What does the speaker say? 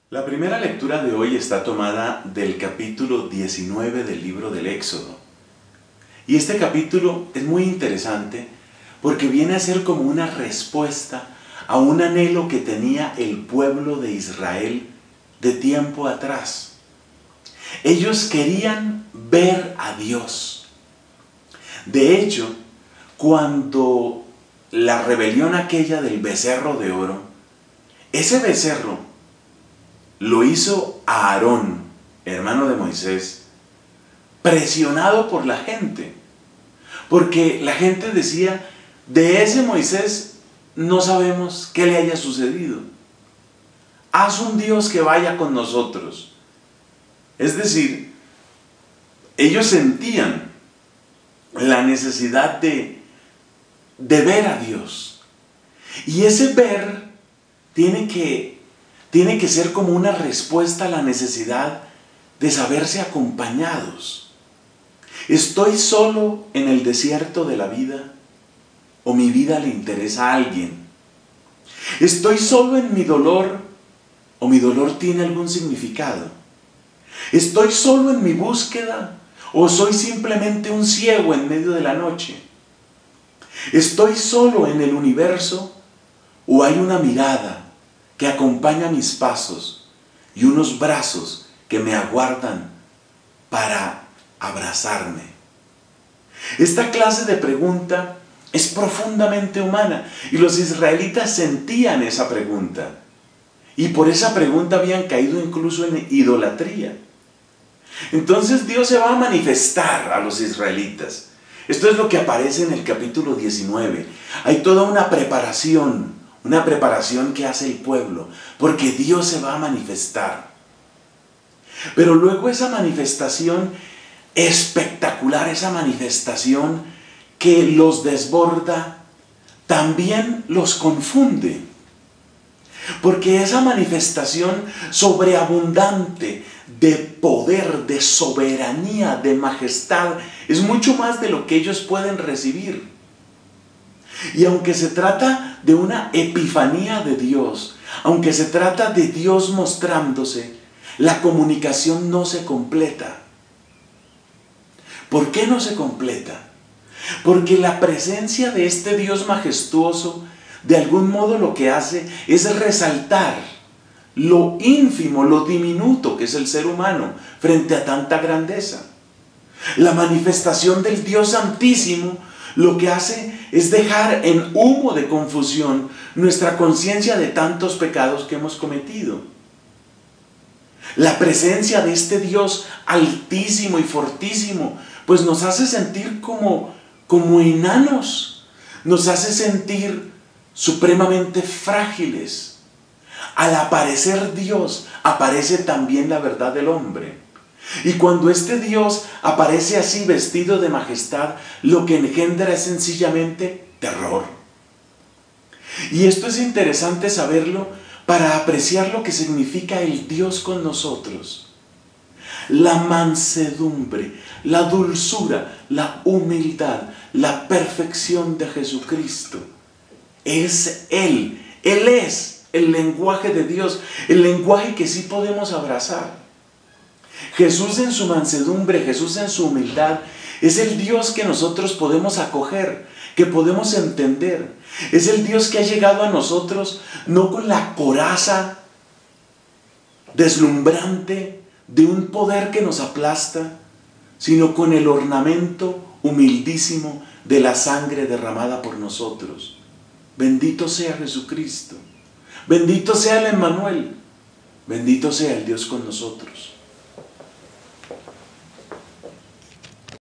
La primera lectura de hoy está tomada del capítulo 19 del libro del Éxodo. Y este capítulo es muy interesante porque viene a ser como una respuesta a un anhelo que tenía el pueblo de Israel de tiempo atrás. Ellos querían ver a Dios. De hecho, cuando la rebelión aquella del becerro de oro, ese becerro lo hizo Aarón, hermano de Moisés, presionado por la gente. Porque la gente decía, de ese Moisés no sabemos qué le haya sucedido. Haz un Dios que vaya con nosotros. Es decir, ellos sentían la necesidad de ver a Dios. Y ese ver tiene que ser como una respuesta a la necesidad de saberse acompañados. ¿Estoy solo en el desierto de la vida o mi vida le interesa a alguien? ¿Estoy solo en mi dolor o mi dolor tiene algún significado? ¿Estoy solo en mi búsqueda o soy simplemente un ciego en medio de la noche? ¿Estoy solo en el universo o hay una mirada que acompaña mis pasos y unos brazos que me aguardan para abrazarme? Esta clase de pregunta es profundamente humana y los israelitas sentían esa pregunta y por esa pregunta habían caído incluso en idolatría. Entonces Dios se va a manifestar a los israelitas. Esto es lo que aparece en el capítulo 19. Hay toda una preparación que hace el pueblo, porque Dios se va a manifestar. Pero luego esa manifestación espectacular, esa manifestación que los desborda, también los confunde. Porque esa manifestación sobreabundante de poder, de soberanía, de majestad, es mucho más de lo que ellos pueden recibir. Y aunque se trata de una epifanía de Dios, aunque se trata de Dios mostrándose, la comunicación no se completa. ¿Por qué no se completa? Porque la presencia de este Dios majestuoso, de algún modo lo que hace es resaltar lo ínfimo, lo diminuto que es el ser humano frente a tanta grandeza. La manifestación del Dios Santísimo lo que hace es dejar en humo de confusión nuestra conciencia de tantos pecados que hemos cometido. La presencia de este Dios altísimo y fortísimo, pues nos hace sentir como enanos, nos hace sentir supremamente frágiles. Al aparecer Dios, aparece también la verdad del hombre. Y cuando este Dios aparece así vestido de majestad, lo que engendra es sencillamente terror. Y esto es interesante saberlo para apreciar lo que significa el Dios con nosotros. La mansedumbre, la dulzura, la humildad, la perfección de Jesucristo. Es Él. Él es el lenguaje de Dios, el lenguaje que sí podemos abrazar. Jesús en su mansedumbre, Jesús en su humildad, es el Dios que nosotros podemos acoger, que podemos entender. Es el Dios que ha llegado a nosotros no con la coraza deslumbrante de un poder que nos aplasta, sino con el ornamento humildísimo de la sangre derramada por nosotros. Bendito sea Jesucristo. Bendito sea el Emmanuel. Bendito sea el Dios con nosotros.